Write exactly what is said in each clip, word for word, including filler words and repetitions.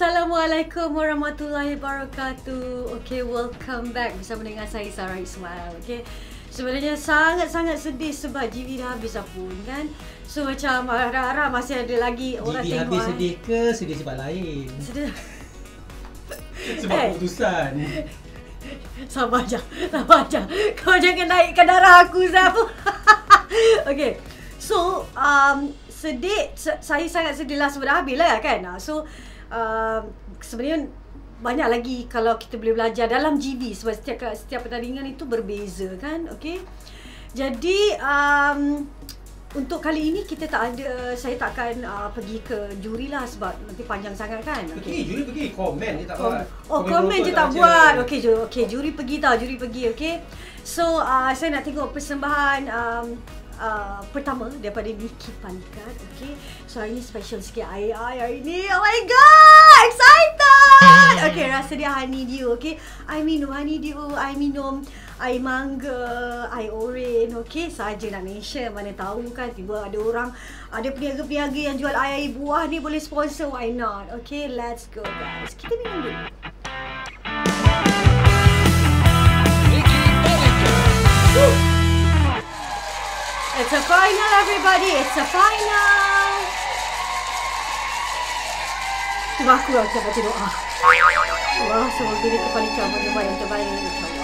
Assalamualaikum warahmatullahi wabarakatuh. Okay, welcome back bersama dengan saya Sarah Ismail. Okay, sebenarnya sangat-sangat sedih sebab G V dah habis pun kan. So macam harap-harap masih ada lagi orang G V tengok. habis sedih ke sedih sebab lain? Sedih. Sebab Eh. keputusan. Sabar je, sabar je. Kau jangan naikkan darah aku, Zaf. Okay, so um, sedih, saya sangat sedih lah sebab dah habis lah kan. So uh, sebenarnya banyak lagi kalau kita boleh belajar dalam G V sebab setiap setiap pertandingan itu berbeza kan. Okay, jadi um, untuk kali ini kita tak ada, saya tak akan uh, pergi ke juri lah sebab nanti panjang sangat kan. Pergi, Okay. juri pergi, komen je tak Kom buat. oh, komen je tak buat. Okey, ju okey, juri pergi tau, juri pergi, okey. So, uh, saya nak tengok persembahan um, uh, pertama daripada Niki Panikat, okey. So, hari ni special sikit air I hari ni. Oh my god, excited. Okey, rasa dia honeydew, okey. I minum honeydew, I minum air mangga, air oren, okey. Saja nak mention, mana tahu kan tiba ada orang, ada peniaga-peniaga yang jual air, air buah ni boleh sponsor, why not? Okay, let's go guys. Kita minum dulu. Woo! It's a final everybody, it's a final. Cuba aku lah, kita baca doa. Allah, semoga dia kepanikan menyebab yang terbaik. InsyaAllah.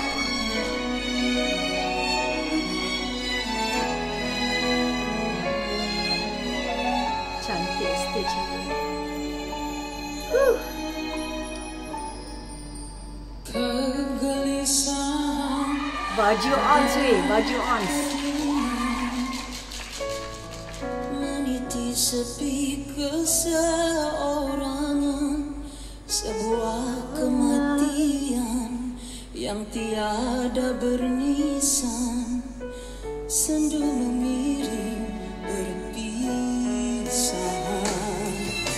Cantik stage ni. Huh. Baju ons weh, baju ons. Meniti sepi keseorangan, sebuah kematian yang tiada bernisan, sendu mengiring perpisahan.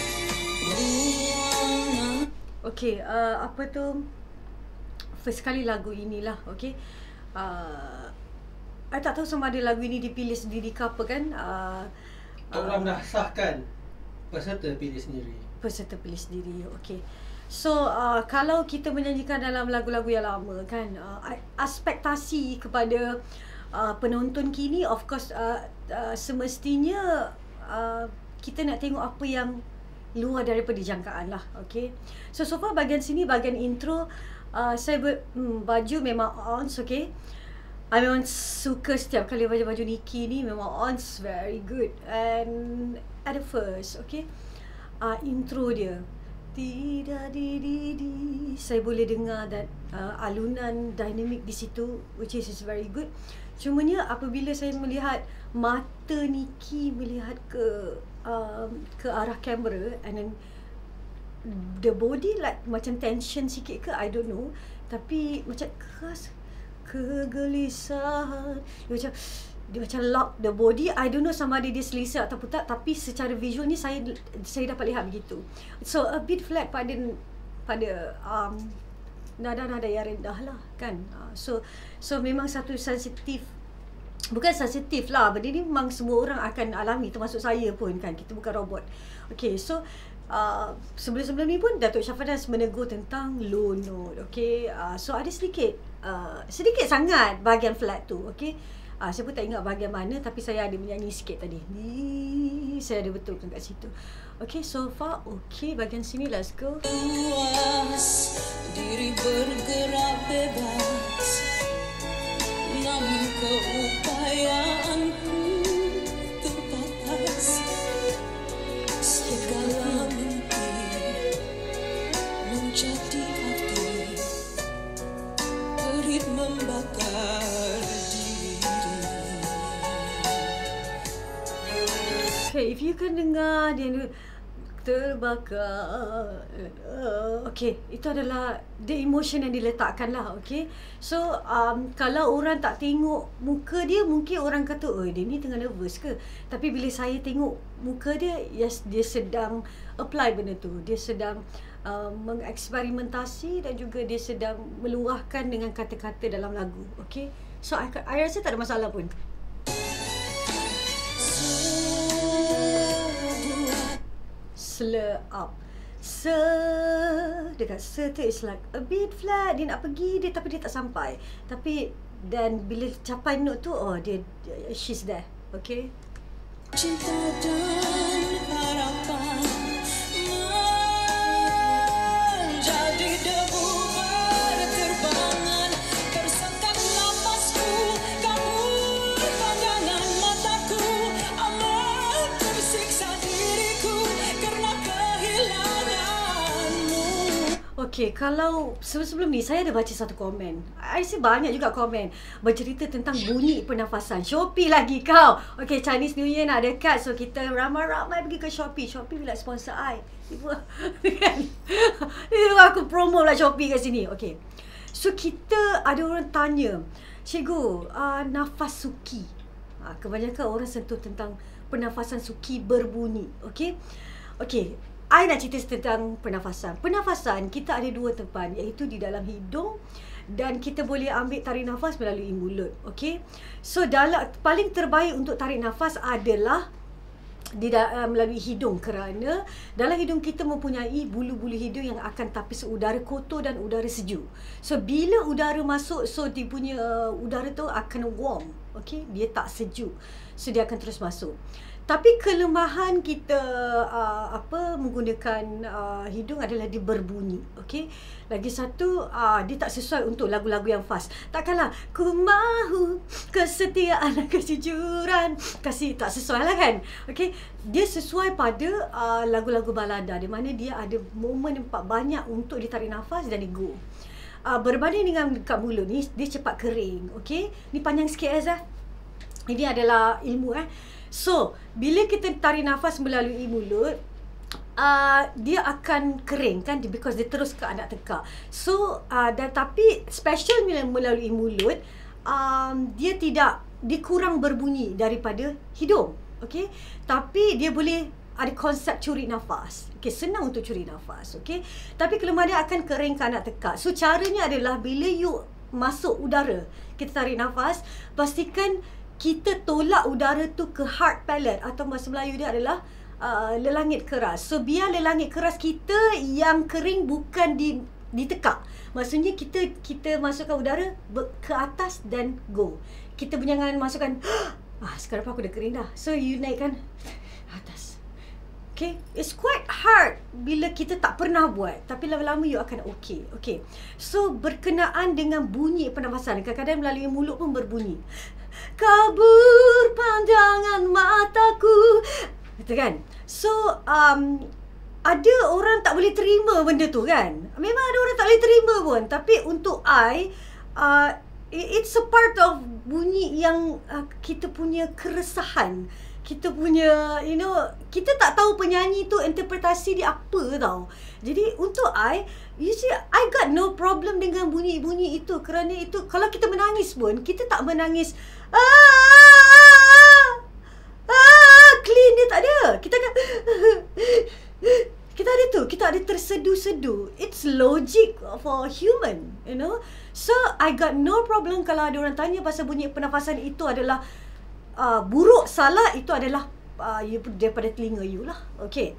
Okay, uh, apa tu, first kali lagu inilah, okay. Uh, I tak tahu sama ada lagu ini dipilih sendiri ke apa kan. Uh, Orang dah sahkan peserta pilih sendiri. Peserta pilih sendiri, okay. So, uh, kalau kita menyanyikan dalam lagu-lagu yang lama kan, uh, ekspektasi kepada uh, penonton kini, of course, uh, uh, semestinya uh, kita nak tengok apa yang luar daripada jangkaan lah, okay. So, so far bahagian sini, bahagian intro, uh, saya ber, hmm, baju memang ons, okay. I memang suka setiap kali baju-baju Niki ni, memang ons very good. And at the first, okay, uh, intro dia, tidak di di di, saya boleh dengar that uh, alunan dinamik di situ, which is, is very good. Cumanya apabila saya melihat mata Niki melihat ke um, ke arah kamera, and then the body like macam tension sikit ke, I don't know, tapi macam keras, kegelisahan, dia macam dia macam lock the body. I don't know sama ada dia selesa ataupun tak, tapi secara visual ni saya saya dapat lihat begitu. So a bit flat pada pada um, nada-nada yang rendah lah kan. Uh, so so memang satu sensitif, bukan sensitif lah, benda ni memang semua orang akan alami, termasuk saya pun kan, kita bukan robot. Okay, so uh, sebelum-sebelum ni pun Datuk Syafadas menegur tentang low note, okay. Uh, so ada sedikit uh, sedikit sangat bahagian flat tu, okay. Uh, saya pun tak ingat bahagian mana, tapi saya ada menyanyi sikit tadi. Ni saya ada betulkan kat situ. Okay, so far okay. Bahagian sini, let's go. Luas diri bergerak bebas, namun keupayaanku terbatas. Segala mimpi menjadi api, perit membakar diri. Okay, if you can dengar dia terbakar. Uh, okay, itu adalah the emotion yang diletakkan lah, okay. So, um, kalau orang tak tengok muka dia, mungkin orang kata, oh dia ni tengah nervous ke? Tapi bila saya tengok muka dia, yes, dia sedang apply benda tu. Dia sedang uh, mengeksperimentasi dan juga dia sedang meluahkan dengan kata-kata dalam lagu, okay. So, I, I rasa tak ada masalah pun. Slur up. Se dekat se tu is like a bit flat. Dia nak pergi dia tapi dia tak sampai. Tapi dan bila capai note tu, oh dia, dia she's there. Okay. Cinta dan harapan menjadi debu berterbangan, tersentak nafasku, kabur pandangan mataku, amat tersiksa diriku karena kehilanganmu. Okay, kalau sebelum-sebelum ni saya ada baca satu komen. I see banyak juga komen bercerita tentang bunyi pernafasan. Shopee lagi kau. Okay, Chinese New Year nak dekat, so kita ramai-ramai pergi ke Shopee. Shopee bila sponsor I. Ibu kan. Ibu aku promo lah Shopee kat sini. Okay. So kita ada orang tanya, "Cikgu, uh, nafas suki." Uh, kebanyakan orang sentuh tentang pernafasan suki berbunyi. Okay. Okay. I nak cerita tentang pernafasan. Pernafasan, kita ada dua tempat, iaitu di dalam hidung dan kita boleh ambil tarik nafas melalui mulut. Okay. So, dalam, paling terbaik untuk tarik nafas adalah di uh, melalui hidung, kerana dalam hidung kita mempunyai bulu-bulu hidung yang akan tapis udara kotor dan udara sejuk. So, bila udara masuk, so dia punya uh, udara tu akan warm. Okay. Dia tak sejuk. So, dia akan terus masuk. Tapi kelemahan kita uh, apa menggunakan uh, hidung adalah dia berbunyi. Okey. Lagi satu, uh, dia tak sesuai untuk lagu-lagu yang fast. Takkanlah ku mahu kesetiaan dan kejujuran. Kasih tak sesuai lah kan. Okey. Dia sesuai pada uh, lagu-lagu balada, di mana dia ada momen banyak untuk ditarik nafas dan digo. Uh, berbanding dengan dekat mulut ni, dia cepat kering. Okey. Ni panjang sikit Azah. Ini adalah ilmu eh. So, bila kita tarik nafas melalui mulut, uh, dia akan kering kan, because dia terus ke anak tekak. So, uh, dan tapi special melalui mulut, um, dia tidak, dia kurang berbunyi daripada hidung. Okay. Tapi dia boleh ada konsep curi nafas. Okay, senang untuk curi nafas. Okay. Tapi kelemahan dia akan kering ke anak tekak. So, caranya adalah bila you masuk udara, kita tarik nafas, pastikan kita tolak udara tu ke hard palate, atau bahasa Melayu dia adalah uh, lelangit keras. So, biar lelangit keras kita yang kering bukan di ditekak. Maksudnya kita kita masukkan udara ke atas dan go. Kita jangan masukkan, ah sekarang aku dah kering dah. So, you naikkan atas. Okay, it's quite hard bila kita tak pernah buat, tapi lama-lama you akan okay. Okay, so berkenaan dengan bunyi pernafasan, kadang-kadang melalui mulut pun berbunyi. Kabur pandangan mataku, gitu kan. So um, ada orang tak boleh terima benda tu kan. Memang ada orang tak boleh terima pun. Tapi untuk I, uh, it's a part of bunyi yang uh, kita punya keresahan, kita punya, you know, kita tak tahu penyanyi tu interpretasi dia apa tau. Jadi untuk I, you see, I got no problem dengan bunyi-bunyi itu, kerana itu kalau kita menangis pun, kita tak menangis ah, ah, clean, dia tak ada. Kita kan kita ada tu, kita ada tersedu-sedu. It's logic for human, you know. So I got no problem kalau ada orang tanya pasal bunyi pernafasan itu adalah uh, buruk, salah, itu adalah uh, you, daripada telinga you lah. Okay.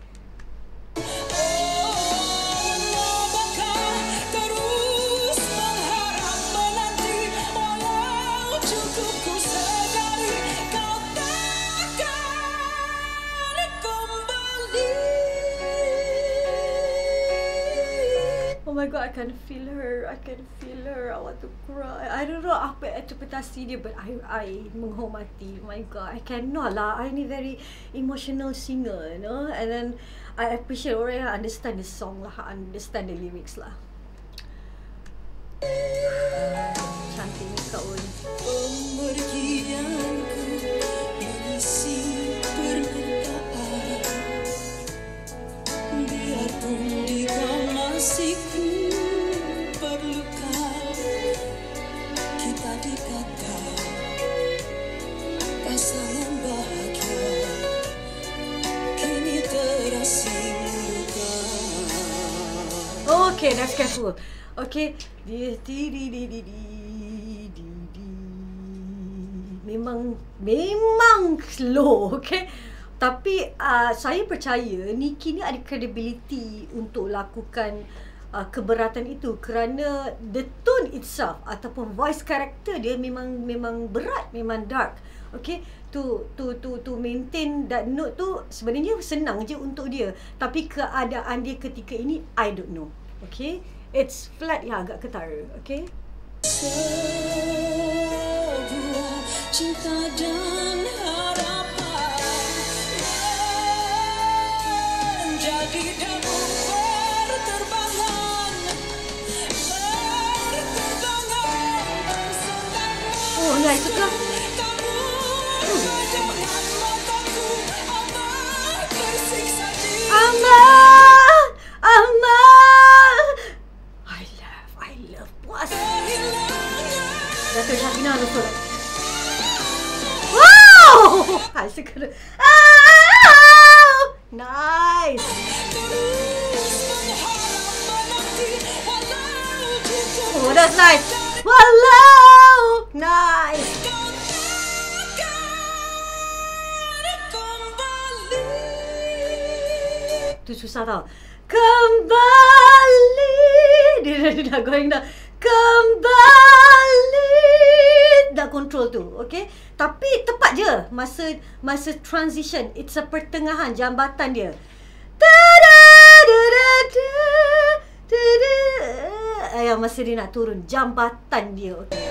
Oh my god, I can feel her. I can feel her. I want to cry. I don't know apa interpretasi dia, but I I menghormati. Oh my god, I cannot lah. I ni very emotional singer, you know. And then I appreciate orang yang understand the song lah, understand the lyrics lah. Cantik ni kau ni. Pemergianku mengisi permintaan, biarpun dia masih ku perlukan. Kita dikatakan pasangan bahagia, kini terasing luka. Okay, that's careful. Okay, di di di di di di di di. Memang memang slow, okay. Tapi uh, saya percaya Nikki ni ada credibility untuk lakukan uh, keberatan itu kerana the tone itself ataupun voice character dia memang memang berat, memang dark. Okay, to to to to maintain that note tu sebenarnya senang je untuk dia. Tapi keadaan dia ketika ini I don't know. Okay, it's flat yang agak ketara. Okay. Sebuah cinta dan harapan menjadi daun berterbangan, berterbangan bersamamu. Oh, nice suka. Kamu dengan mataku, amat tersiksa di Amal, Amal. I love, I love puas. Dato' Syafina also like, wow! I suka. Ah! Nice. Oh, that's nice. Walau, nice. Tu susah tau. Kembali. Dia dah, dia dah going dah. Kembali. Dah control tu, okay? Tapi tepat je masa masa transition. It's a pertengahan jambatan dia. Ayah masa dia nak turun jambatan dia. Okay.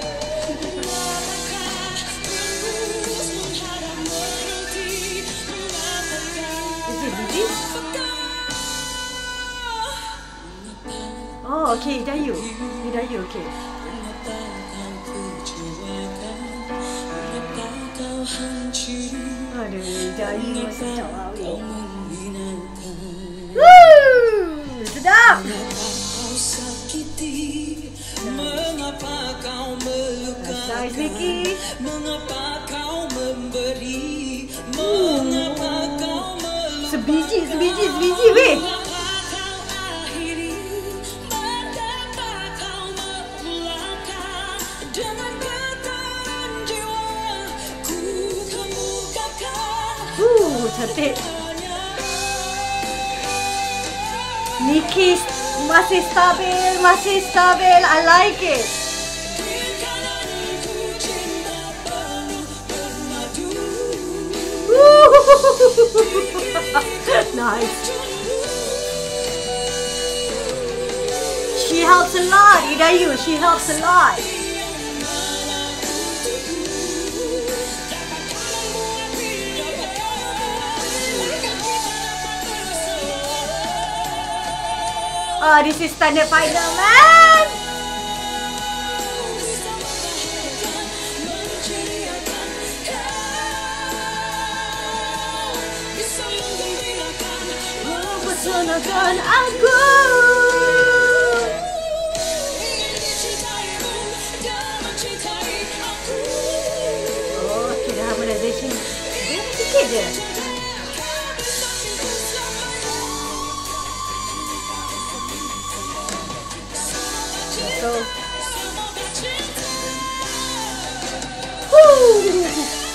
Is it busy? Oh, okay, Hidayu. Hidayu, okay. Aduh, Hidayu masih jawab. Woo! Sedap! Mengapa kau melukai? Nice, Vicky. Mengapa kau memberi? Mengapa kau melukai? Sebiji, sebiji, sebiji, weh. Mengapa kau akhiri? Mengapa kau memulakan? Dengan getaran jiwa ku kemukakan. Uh, cantik. Nikki masih stabil, masih stabil. I like it. Nice. She helps a lot, Hidayu. She helps a lot. Oh, this is standard final, man. Mempesonakan aku. Oh, kira harmonization. Dia sikit je. So, woo!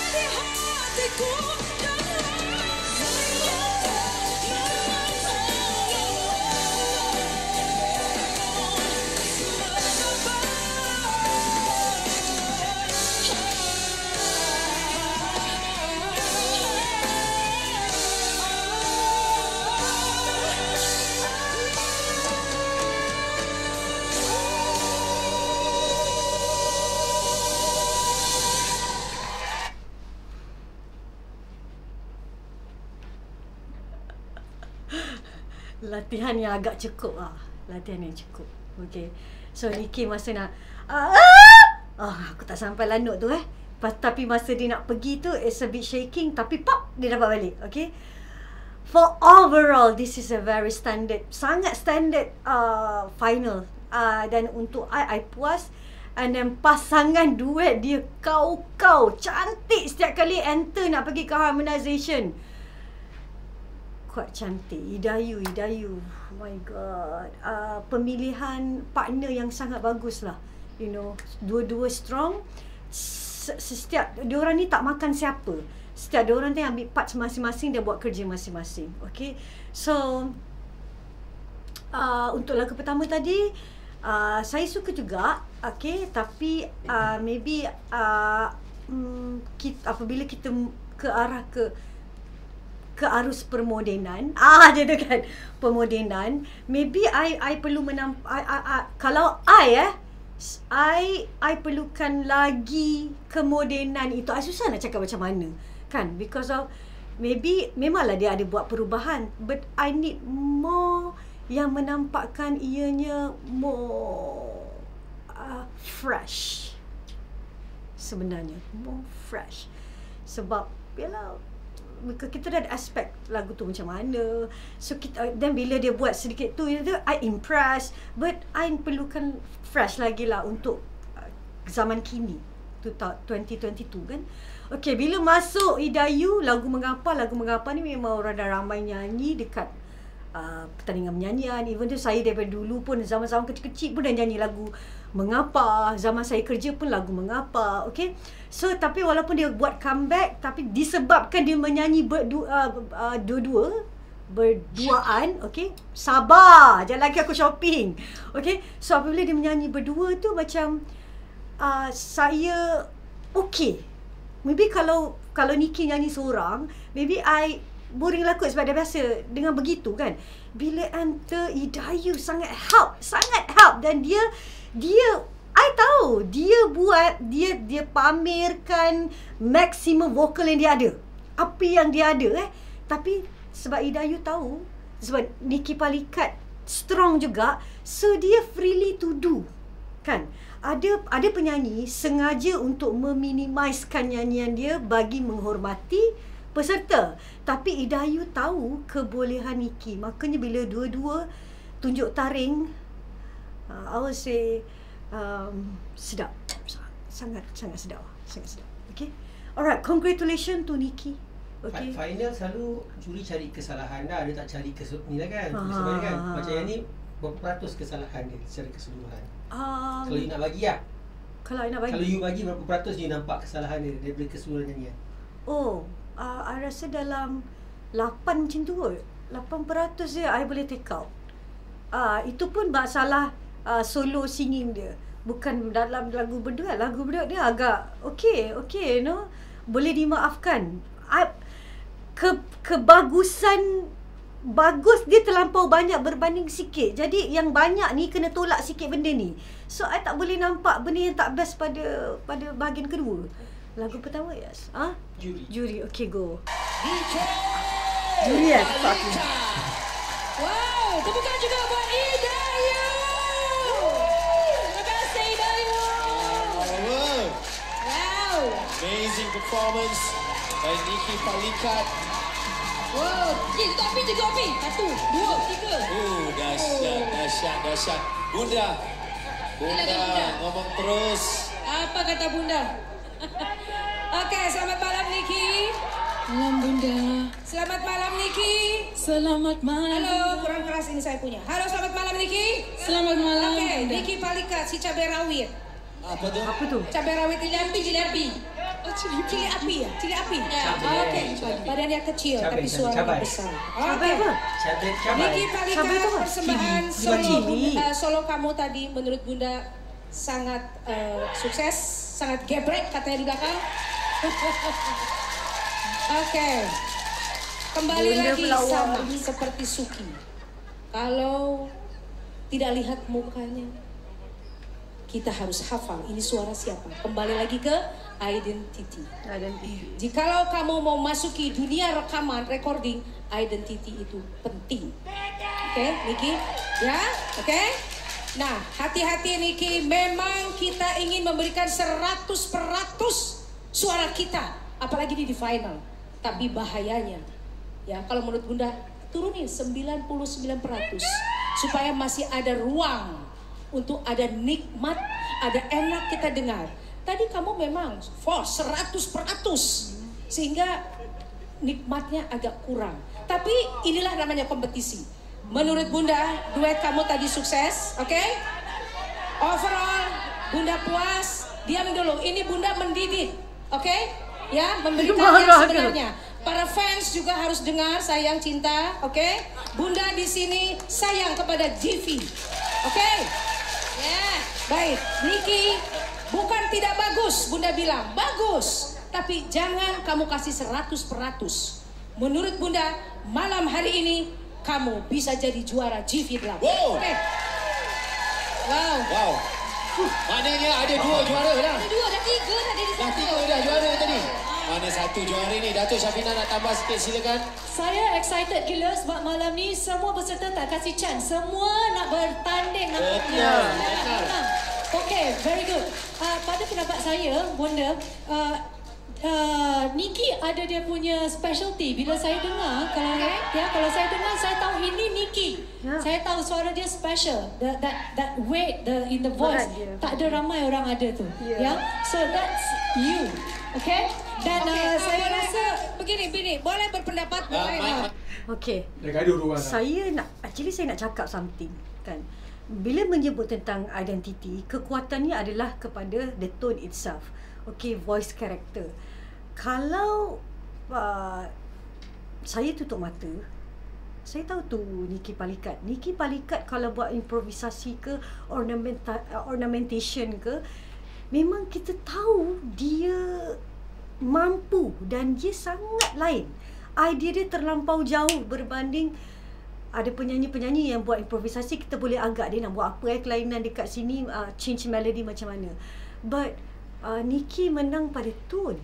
Latihan yang agak cukup lah. Latihan yang cukup. Okay. So Nikki masa nak ah, oh, aku tak sampai lah note tu eh. Tapi masa dia nak pergi tu it's a bit shaking. Tapi pop dia dapat balik. Okay. For overall this is a very standard, sangat standard uh, final. uh, Dan untuk I, I puas. And then pasangan duet dia kau-kau cantik setiap kali enter nak pergi ke harmonization. Kuat cantik. Hidayu, Hidayu. Oh my god. Uh, pemilihan partner yang sangat bagus lah. You know, dua-dua strong. Setiap diorang ni tak makan siapa. setiap ada orang tu yang ambil parts masing-masing, dia buat kerja masing-masing. Okay, so uh, untuk lagu pertama tadi uh, saya suka juga. Okay, tapi uh, maybe uh, um, kita, apabila kita ke arah ke ke arus permodenan, ah dia tu kan, permodenan, maybe I I perlu menampak, I, I, I, kalau I eh I I perlukan lagi kemodenan itu. I susah nak cakap macam mana kan, because of maybe memanglah dia ada buat perubahan, but I need more yang menampakkan ianya more uh, fresh sebenarnya, more fresh. Sebab yalah, kita dah ada aspek lagu tu macam mana, so kita, dan bila dia buat sedikit tu, you know, I impressed, but I perlukan fresh lagi lah untuk uh, zaman kini twenty twenty-two kan. Okay, bila masuk Idayu, lagu Mengapa, lagu Mengapa ni memang orang dah ramai nyanyi dekat uh, pertandingan menyanyian. Even tu saya daripada dulu pun, zaman-zaman kecil-kecil pun dah nyanyi lagu Mengapa, zaman saya kerja pun lagu Mengapa. Okay, so tapi walaupun dia buat comeback, tapi disebabkan dia menyanyi berdua, uh, uh, dua-dua berduaan, okay, sabar, jangan lagi aku shopping. Okay, so apabila dia menyanyi berdua tu macam uh, saya okay. Maybe kalau kalau Niki nyanyi seorang, maybe I boring lah kot, sebab dah biasa dengan begitu kan. Bila enter Idayu, sangat help, sangat help. Dan dia dia I tahu dia buat, dia dia pamerkan maksimum vokal yang dia ada, apa yang dia ada eh. Tapi sebab Idayu tahu, sebab Niki Palikat strong juga, so dia freely to do kan. Ada ada penyanyi sengaja untuk meminimizekan nyanyian dia bagi menghormati peserta. Tapi Idayu tahu kebolehan Niki, makanya bila dua-dua tunjuk taring, uh, I would say um, sedap, sangat sangat sedap, sangat sedap. Okay, alright, congratulations to Niki. Okay. Final selalu juri cari kesalahan dah, dia tak cari kesalahan ni lah kan. Sebenarnya kan macam yang ni berapa peratus kesalahan dia secara keseluruhan. Um, kalau you nak bagi lah, Kalau I nak bagi, Kalau you bagi berapa peratus you nampak kesalahan dia daripada keseluruhan nyanyian? Oh, uh, I rasa dalam lapan macam tu kot. lapan peratus je I boleh take out. uh, Itu pun masalah uh, solo singing dia, bukan dalam lagu berdua. Lagu berdua dia agak okay, okay, you know, boleh dimaafkan. I, ke, kebagusan bagus dia terlampau banyak berbanding sikit. Jadi yang banyak ni kena tolak sikit benda ni. So I tak boleh nampak benda yang tak best pada pada bahagian kedua. Lagu pertama, yes. Ah, ha? Juri. Juri. Okay, go. Juri ya, tak aku. Wow, tepukan juga buat Idayu. Terima kasih Idayu. Wow. Amazing performance by Niki Palikat. Wow, okay, satu api, tiga api. Satu, dua, tiga. Oh, dahsyat, dahsyat, dahsyat. Bunda, Bunda, Bunda. ngomong terus. Apa kata Bunda? Okey, selamat malam Niki. Malam Bunda. Selamat malam Niki. Selamat malam. Halo, kurang keras ini saya punya. Halo, selamat malam Niki. Selamat malam. Okey, Bunda. Niki Palikat si cabai rawit. Apa tu? Apa tu? Cabai rawit cili api, cili api. Oh, cili Cili api ya? Cili api. Cabai. Okey, badannya kecil Cabai, tapi cabai, suaranya cabai. besar. Cabai apa? Cabai, cabai. Niki Cabai Palikat tu apa? persembahan Cili. solo, Cili. Bunda, uh, solo kamu tadi menurut Bunda sangat uh, sukses, sangat gebrek katanya di belakang. Oke, kembali Bunda lagi pelawak. sama seperti Suki. Kalau tidak lihat mukanya, kita harus hafal ini suara siapa. Kembali lagi ke identity. Identity. Jikalau kamu mau masuki dunia rekaman, recording, identity itu penting. Oke, okay, Niki? Ya, oke? Okay? Nah, hati-hati Niki, memang kita ingin memberikan seratus peratus suara kita, apalagi di final. Tapi bahayanya, ya kalau menurut Bunda, turunin sembilan puluh sembilan peratus supaya masih ada ruang untuk ada nikmat, ada enak kita dengar. Tadi kamu memang force seratus peratus sehingga nikmatnya agak kurang. Tapi inilah namanya kompetisi. Menurut Bunda, duet kamu tadi sukses, oke? Okay? Overall, Bunda puas. Diam dulu, ini Bunda mendidih, oke? Okay? ya memberikan Marah yang ke? sebenarnya. Para fans juga harus dengar, sayang cinta, oke? Okay? Bunda di sini sayang kepada Jivi, oke? Okay? Ya, yeah. Baik. Niki, bukan tidak bagus, Bunda bilang bagus, tapi jangan kamu kasih seratus peratus. Menurut Bunda, malam hari ini kamu bisa jadi juara Jivi delapan. Wow. Oke. Okay. Wow. Wow. Maknanya ada dua juara dah. Ada dua, ada tiga dah jadi Dah satu. tiga dah juara tadi. Mana satu juara ni? Datuk Syafina nak tambah sikit, silakan. Saya excited gila sebab malam ni semua peserta tak kasih chance. Semua nak bertanding. Nak Betul, betul. Okay, very good. Uh, pada pendapat saya, Bunda, uh, uh, Niki ada dia punya specialty. Bila saya dengar, kalau ya, kalau saya dengar, saya tahu ini Niki. Ya. Saya tahu suara dia special. That that that weight the in the voice. Berat dia. Tak ada ramai orang ada tu. Ya. Ya. So that's you. Okay? Dan Okay, uh, uh, saya boleh, rasa uh, begini, begini. Boleh berpendapat, Ah, boleh. Mak, Uh, Mak. Okey. Dah gaduh dua orang. Saya nak actually saya nak cakap something kan. Bila menyebut tentang identity, kekuatannya adalah kepada the tone itself. Okay, voice character. Kalau uh, saya tutup mata, saya tahu tu Niki Palikat. Niki Palikat kalau buat improvisasi ke ornamenta, ornamentation ke, memang kita tahu dia mampu dan dia sangat lain. Idea dia terlampau jauh berbanding ada penyanyi-penyanyi yang buat improvisasi, kita boleh agak dia nak buat apa eh, kelainan dekat sini, uh, change melody macam mana. But uh, Niki menang pada tone.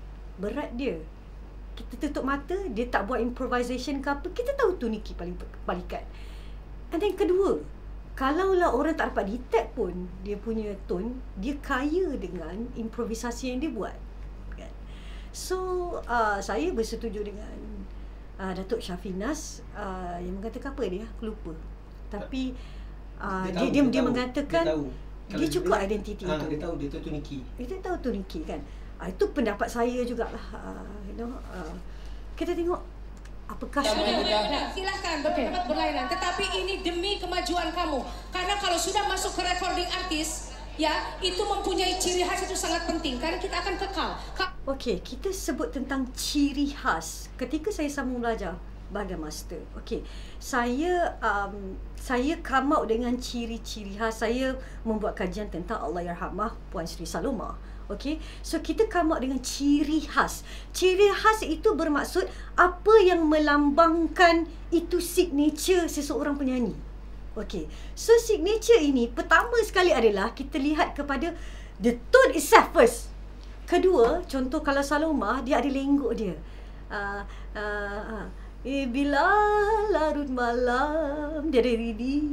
Berat dia. Kita tutup mata, dia tak buat improvisation ke apa, kita tahu tu Niki Palikat. And then kedua, kalaulah orang tak dapat detect pun dia punya tone, dia kaya dengan improvisasi yang dia buat. Kan? So, uh, saya bersetuju dengan uh, Datuk Syafinas uh, yang mengatakan apa dia? Aku lupa. Tapi uh, Dia dia, tahu, dia, dia dia tahu, mengatakan dia tahu. dia, Kalau cukup dia- identiti Ah, itu. dia tahu dia tu tu Niki. Kita tahu tu Niki kan. Uh, itu pendapat saya jugalah. Uh, you know, uh, kita tengok apakah Ya, Boleh, Bunda. boleh, boleh. Silahkan berpendapat berlainan. Tetapi ini demi kemajuan kamu. Karena kalau sudah masuk ke recording artis, ya, itu mempunyai ciri khas itu sangat penting. Karena kita akan kekal. Ka- Okey, kita sebut tentang ciri khas. Ketika saya sambung belajar bahagian master, okey, saya um, saya come out dengan ciri-ciri khas. Saya membuat kajian tentang Allahyarhamah Puan Sri Saloma. Okey, so kita come out dengan ciri khas. Ciri khas itu bermaksud apa yang melambangkan itu signature seseorang penyanyi. Okey, so signature ini pertama sekali adalah kita lihat kepada the tone itself first. Kedua, contoh kalau Saloma, dia ada lenggok dia. Uh, uh, uh, eh, bila larut malam, dia ada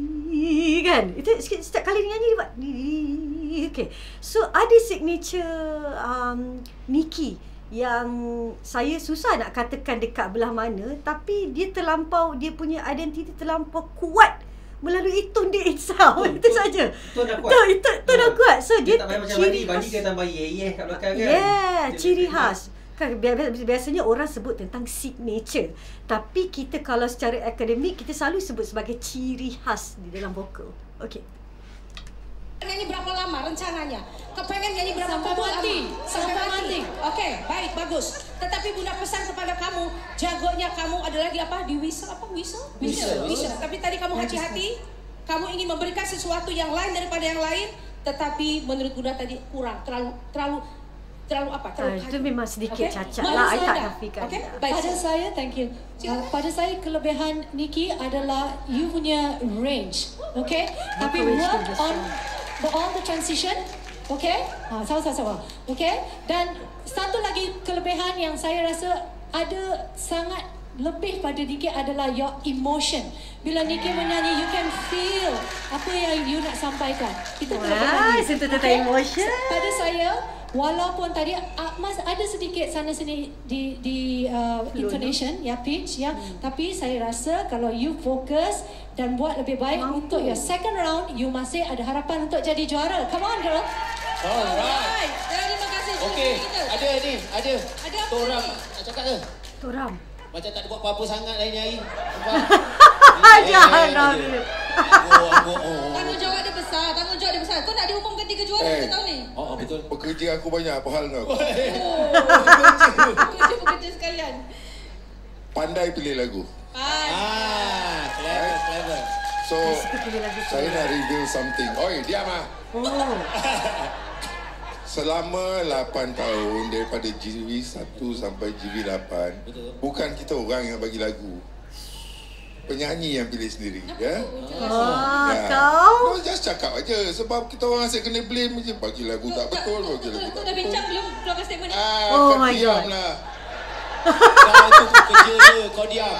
ridi, kan? Itu setiap kali dia nyanyi dia buat ridi. Okay. So, ada signature um, Niki yang saya susah nak katakan dekat belah mana, tapi dia terlampau, dia punya identiti terlampau kuat melalui tone dia itself. Betul, Itu betul. saja. Tone dah kuat. Betul, itu tone dah Ha. kuat. So, Dia, dia, tak payah macam ciri Bandi, Bandi khas- dia tambah ye-ye kat belakang kan. Yeah, Dia- ciri dia- khas. Kan biasa- biasanya orang sebut tentang signature. Tapi kita kalau secara akademik kita selalu sebut sebagai ciri khas di dalam vokal. Okey. nyanyi berapa lama rencananya? Kepengen nyanyi berapa Sampai kubu mati. lama? Sampai mati. Oke, baik, bagus. Tetapi Bunda pesan kepada kamu, jagonya kamu ada lagi apa? Di whistle apa? Whistle? Whistle. Whistle. Tapi tadi kamu hati-hati. Kamu ingin memberikan sesuatu yang lain daripada yang lain, tetapi menurut Bunda tadi kurang, terlalu terlalu terlalu apa? Terlalu Ah, itu memang sedikit Okey? cacat Menurut lah. I tak anda. nafikan. Okey, Ya. baik. Pada saya, thank you. Uh, pada saya kelebihan Niki adalah you punya range, okay? Tapi range work tu on besar. the, all the transition, okay? Ha, sama sama sama, okay? Dan satu lagi kelebihan yang saya rasa ada sangat lebih pada Niki adalah your emotion. Bila Niki menyanyi, you can feel apa yang you nak sampaikan. Itu kelebihan Wah, you. sentuh tentang Okay? emotion. Pada saya, walaupun tadi uh, mas ada sedikit sana sini di di uh, intonation, ya pitch, ya, hmm. tapi saya rasa kalau you fokus dan buat lebih baik Mampu. untuk your second round, you masih ada harapan untuk jadi juara. Come on, girl. Alright. Alright. Terima kasih. Okey, Kita. ada ni, ada. Ada apa Tu orang ni? nak cakap ke? Toram. Macam tak ada buat apa-apa sangat lain nyai. Jangan. Oh, oh, oh. Tanggungjawab dia besar, tanggungjawab dia besar. Mana? Kau nak diumumkan tiga juara Eh. ke tahun ni? Oh, oh betul. Pekerja aku banyak, apa hal kau? Oh, pekerja-pekerja sekalian. Pandai pilih lagu. Ah. Ah, clever, clever. So, Suka pilih lagu tu. saya nak reveal something. Oi, diam ah. Oh. Selama lapan tahun daripada G V satu sampai G V lapan, Betul. bukan kita orang yang bagi lagu. Penyanyi yang pilih sendiri, ya. Ah, Ya. kau? Kau just cakap aja sebab kita orang asyik kena blame je bagi lagu tak betul, bagi lagu Kau tak dah bincang betul. belum keluarkan statement ni? Ah, Oh kau my diam God. lah. Kau tu pekerja je, kau diam.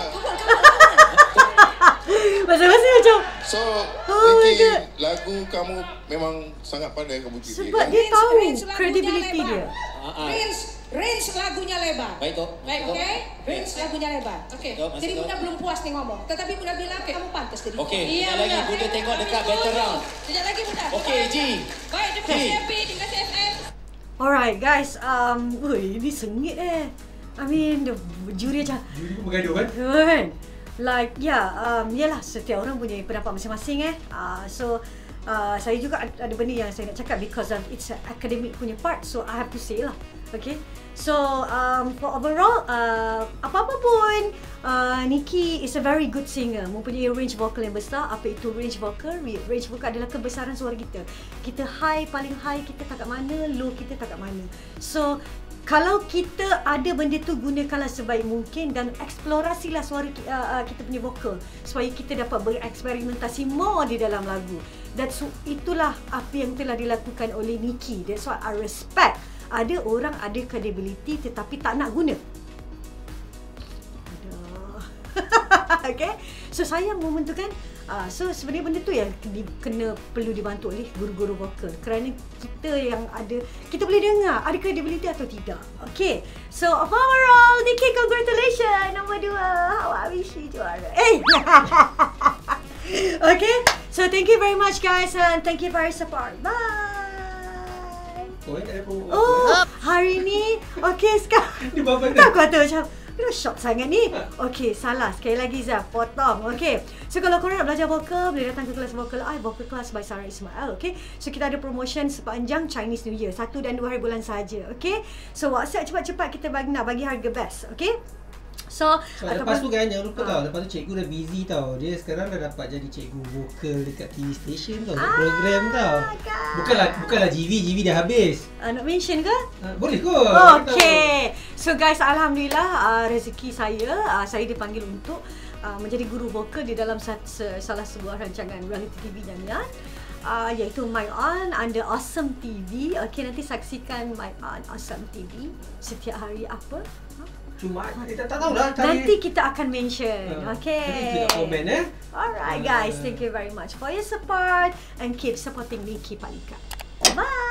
Masing-masing macam So, Oh my Ricky, God. lagu kamu memang sangat pandai kamu pilih. sebab kan? dia tahu Range lagunya credibility lebar. dia. Ah, ah. Range, range lagunya lebar. Baik, Tok. Baik, Tok. okey? Range lagunya lebar. Okey. Tok, masih Jadi Tok. Bunda belum puas ni ngomong. Tetapi Bunda bilang kamu pantas jadi. Okey, Iya, sekejap lagi Bunda. Bunda Saya tengok kami dekat setuju. battle round. Sekejap lagi Bunda. Okey, G. Baik, terima kasih G. M P, terima kasih F M. Alright guys, um, woi ini sengit eh. I mean the juri macam Juri pun bergaduh kan? kan. Like yeah, um, yalah setiap orang punya pendapat masing-masing eh. Uh, so uh, saya juga ada, ada benda yang saya nak cakap because of it's a academic punya part, so I have to say lah. Okay. So um, for overall uh, apa-apa pun uh, Nikki is a very good singer, mempunyai range vocal yang besar. Apa itu range vocal? Range vocal adalah kebesaran suara kita. Kita high, paling high kita tak kat mana, low kita tak kat mana. So kalau kita ada benda tu, gunakanlah sebaik mungkin dan eksplorasilah suara uh, kita punya vokal supaya kita dapat bereksperimentasi more di dalam lagu. That's itulah apa yang telah dilakukan oleh Nikki. That's why I respect. Ada orang ada credibility tetapi tak nak guna. Aduh. Okay. So sayang momen tu kan. Uh, so sebenarnya benda tu yang di, kena perlu dibantu oleh guru-guru vokal kerana kita yang ada, kita boleh dengar ada credibility atau tidak. Okay, so overall Nikki, congratulations nombor dua. How I wish you juara. Eh. Okay, so thank you very much guys and thank you for your support. Bye. Oh, tak ada promo. Oh, hari ni okay sekarang. Dia buat benda. Tak kau kata macam Kena shock sangat ni. Okay, salah. Sekali lagi Zaf, potong. Okay. So kalau korang nak belajar vokal, boleh datang ke kelas vokal I, Vocal Class by Sarah Ismail. Okay. So kita ada promotion sepanjang Chinese New Year. Satu dan dua hari bulan saja. Okay. So WhatsApp cepat-cepat kita bagi nak bagi harga best. Okay. So, So lepas tu kan jangan lupa tau, lepas tu cikgu dah busy tau. Dia sekarang dah dapat jadi cikgu vokal dekat T V station tau, buat program tau. kan. Bukanlah bukanlah G V, G V dah habis. Uh, nak mention ke? Uh, boleh kot. Okay. So guys, alhamdulillah uh, rezeki saya, uh, saya dipanggil untuk uh, menjadi guru vokal di dalam sat, se, salah sebuah rancangan reality T V nyanyian. Uh, iaitu My On under Awesome T V. Okay, nanti saksikan My On Awesome T V setiap hari apa? Huh? Cuma eh, tak, tak tahulah. Nanti kita akan mention. Uh, Okay. Nanti kita komen eh. Alright guys, thank you very much for your support and keep supporting Nikki Palika. Bye.